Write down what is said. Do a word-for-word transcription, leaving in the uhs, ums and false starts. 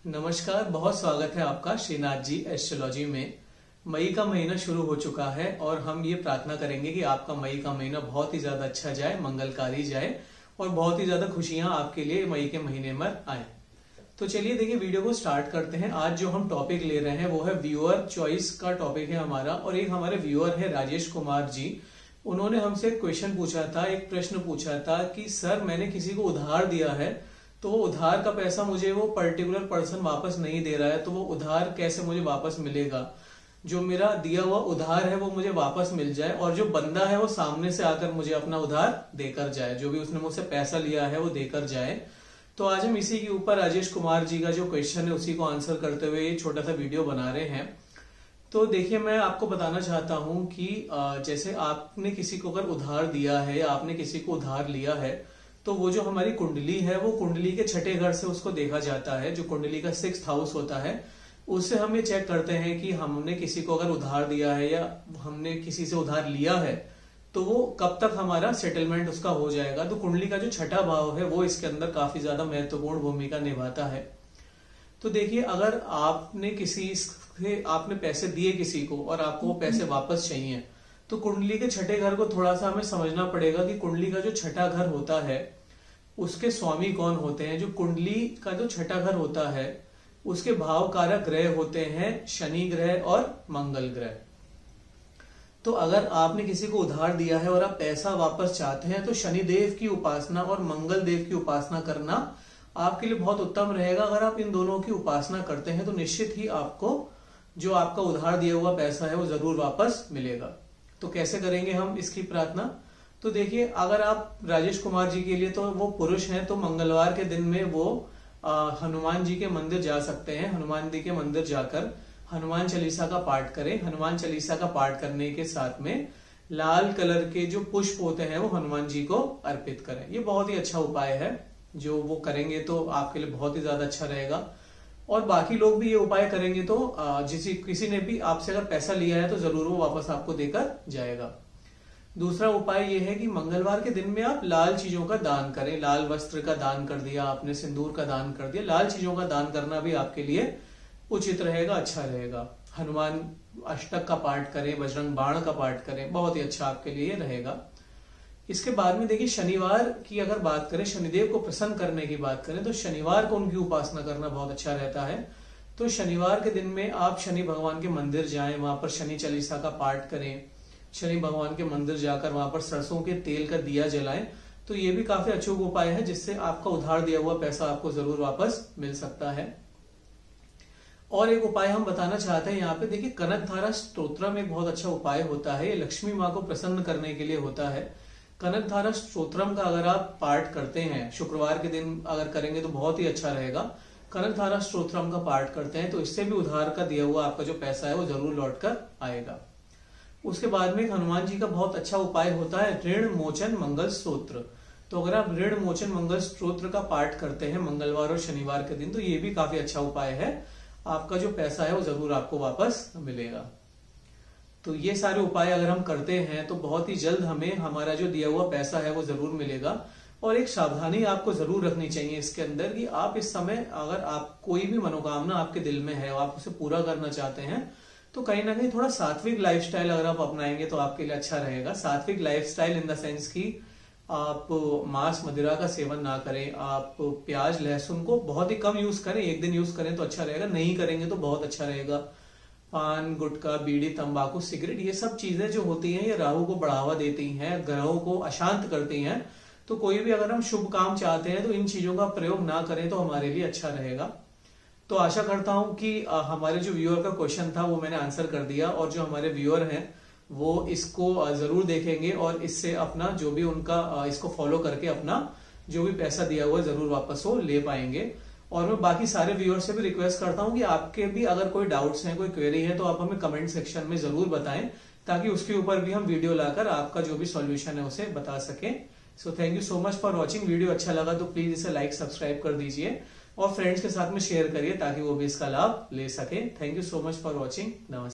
नमस्कार, बहुत स्वागत है आपका श्रीनाथ जी एस्ट्रोलॉजी में। मई का महीना शुरू हो चुका है और हम ये प्रार्थना करेंगे कि आपका मई का महीना बहुत ही ज्यादा अच्छा जाए, मंगलकारी जाए और बहुत ही ज्यादा खुशियां आपके लिए मई के महीने में आए। तो चलिए देखिए, वीडियो को स्टार्ट करते हैं। आज जो हम टॉपिक ले रहे हैं वो है व्यूअर चॉइस का टॉपिक है हमारा, और एक हमारे व्यूअर है राजेश कुमार जी। उन्होंने हमसे एक क्वेश्चन पूछा था, एक प्रश्न पूछा था कि सर मैंने किसी को उधार दिया है तो वो उधार का पैसा मुझे वो पर्टिकुलर पर्सन वापस नहीं दे रहा है, तो वो उधार कैसे मुझे वापस मिलेगा। जो मेरा दिया हुआ उधार है वो मुझे वापस मिल जाए और जो बंदा है वो सामने से आकर मुझे अपना उधार देकर जाए, जो भी उसने मुझसे पैसा लिया है वो देकर जाए। तो आज हम इसी के ऊपर राजेश कुमार जी का जो क्वेश्चन है उसी को आंसर करते हुए ये छोटा सा वीडियो बना रहे हैं। तो देखिए, मैं आपको बताना चाहता हूं कि जैसे आपने किसी को अगर उधार दिया है या आपने किसी को उधार लिया है तो वो जो हमारी कुंडली है वो कुंडली के छठे घर से उसको देखा जाता है। जो कुंडली का सिक्स्थ हाउस होता है उससे हम ये चेक करते हैं कि हमने किसी को अगर उधार दिया है या हमने किसी से उधार लिया है तो वो कब तक हमारा सेटलमेंट उसका हो जाएगा। तो कुंडली का जो छठा भाव है वो इसके अंदर काफी ज्यादा महत्वपूर्ण भूमिका निभाता है। तो देखिए, अगर आपने किसी से आपने पैसे दिए किसी को और आपको वो पैसे वापस चाहिए तो कुंडली के छठे घर को थोड़ा सा हमें समझना पड़ेगा कि कुंडली का जो छठा घर होता है उसके स्वामी कौन होते हैं। जो कुंडली का जो छठा घर होता है उसके भाव कारक ग्रह होते हैं शनि ग्रह और मंगल ग्रह। तो अगर आपने किसी को उधार दिया है और आप पैसा वापस चाहते हैं तो शनिदेव की उपासना और मंगल देव की उपासना करना आपके लिए बहुत उत्तम रहेगा। अगर आप इन दोनों की उपासना करते हैं तो निश्चित ही आपको जो आपका उधार दिया हुआ पैसा है वो जरूर वापस मिलेगा। तो कैसे करेंगे हम इसकी प्रार्थना? तो देखिए, अगर आप राजेश कुमार जी के लिए तो वो पुरुष हैं तो मंगलवार के दिन में वो आ, हनुमान जी के मंदिर जा सकते हैं। हनुमान जी के मंदिर जाकर हनुमान चालीसा का पाठ करें। हनुमान चालीसा का पाठ करने के साथ में लाल कलर के जो पुष्प होते हैं वो हनुमान जी को अर्पित करें। ये बहुत ही अच्छा उपाय है, जो वो करेंगे तो आपके लिए बहुत ही ज्यादा अच्छा रहेगा। और बाकी लोग भी ये उपाय करेंगे तो जिस किसी ने भी आपसे अगर पैसा लिया है तो जरूर वो वापस आपको देकर जाएगा। दूसरा उपाय ये है कि मंगलवार के दिन में आप लाल चीजों का दान करें। लाल वस्त्र का दान कर दिया आपने, सिंदूर का दान कर दिया, लाल चीजों का दान करना भी आपके लिए उचित रहेगा, अच्छा रहेगा। हनुमान अष्टक का पाठ करें, बजरंग बाण का पाठ करें, बहुत ही अच्छा आपके लिए रहेगा। इसके बाद में देखिए, शनिवार की अगर बात करें, शनिदेव को प्रसन्न करने की बात करें तो शनिवार को उनकी उपासना करना बहुत अच्छा रहता है। तो शनिवार के दिन में आप शनि भगवान के मंदिर जाएं, वहां पर शनि चालीसा का पाठ करें। शनि भगवान के मंदिर जाकर वहां पर सरसों के तेल का दिया जलाएं। तो ये भी काफी अचूक उपाय है जिससे आपका उधार दिया हुआ पैसा आपको जरूर वापस मिल सकता है। और एक उपाय हम बताना चाहते हैं यहाँ पे, देखिए कनकधारा स्तोत्रम एक बहुत अच्छा उपाय होता है। ये लक्ष्मी माँ को प्रसन्न करने के लिए होता है। कनकधारा स्तोत्रम का अगर आप पाठ करते हैं, शुक्रवार के दिन अगर करेंगे तो बहुत ही अच्छा रहेगा। कनकधारा स्तोत्रम का पाठ करते हैं तो इससे भी उधार का दिया हुआ आपका जो पैसा है वो जरूर लौट कर आएगा। उसके बाद में हनुमान जी का बहुत अच्छा उपाय होता है ऋण मोचन मंगल स्तोत्र। तो अगर आप ऋण मोचन मंगल स्तोत्र का पाठ करते हैं मंगलवार और शनिवार के दिन तो ये भी काफी अच्छा उपाय है। आपका जो पैसा है वो जरूर आपको वापस मिलेगा। तो ये सारे उपाय अगर हम करते हैं तो बहुत ही जल्द हमें हमारा जो दिया हुआ पैसा है वो जरूर मिलेगा। और एक सावधानी आपको जरूर रखनी चाहिए इसके अंदर कि आप इस समय अगर आप कोई भी मनोकामना आपके दिल में है और आप उसे पूरा करना चाहते हैं तो कहीं ना कहीं थोड़ा सात्विक लाइफस्टाइल अगर आप अपनाएंगे तो आपके लिए अच्छा रहेगा। सात्विक लाइफस्टाइल इन द सेंस कि आप मांस मदिरा का सेवन ना करें, आप प्याज लहसुन को बहुत ही कम यूज करें, एक दिन यूज करें तो अच्छा रहेगा, नहीं करेंगे तो बहुत अच्छा रहेगा। पान, गुटखा, बीड़ी, तंबाकू, सिगरेट, ये सब चीजें जो होती हैं ये राहु को बढ़ावा देती हैं, ग्रहों को अशांत करती हैं। तो कोई भी अगर हम शुभ काम चाहते हैं तो इन चीजों का प्रयोग ना करें तो हमारे लिए अच्छा रहेगा। तो आशा करता हूं कि हमारे जो व्यूअर का क्वेश्चन था वो मैंने आंसर कर दिया, और जो हमारे व्यूअर हैं वो इसको जरूर देखेंगे और इससे अपना जो भी उनका इसको फॉलो करके अपना जो भी पैसा दिया हुआ जरूर वापस वो ले पाएंगे। और मैं बाकी सारे व्यूअर से भी रिक्वेस्ट करता हूं कि आपके भी अगर कोई डाउट्स हैं, कोई क्वेरी है तो आप हमें कमेंट सेक्शन में जरूर बताएं ताकि उसके ऊपर भी हम वीडियो लाकर आपका जो भी सॉल्यूशन है उसे बता सकें। So thank you so much for watching. Video अच्छा लगा तो प्लीज इसे लाइक सब्सक्राइब कर दीजिए और फ्रेंड्स के साथ में शेयर करिए ताकि वो भी इसका लाभ ले सके। Thank you so much for watching. नमस्ते।